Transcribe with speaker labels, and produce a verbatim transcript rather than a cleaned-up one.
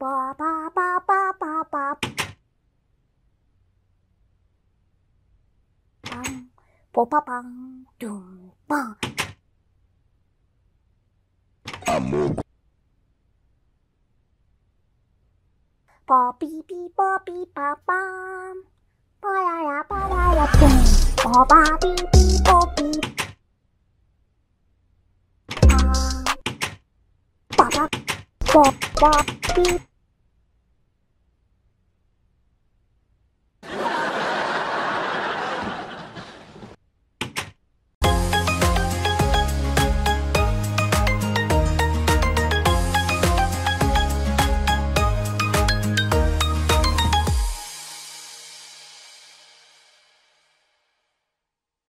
Speaker 1: 빠바바바바바 빵 뽀빠빵 뚱빵 뽀삐삐 뽀삐빠빰 빠야야 빠야야 뚱 뽀바삐삐 뽀삐 빵 빠바 뽀뽀삐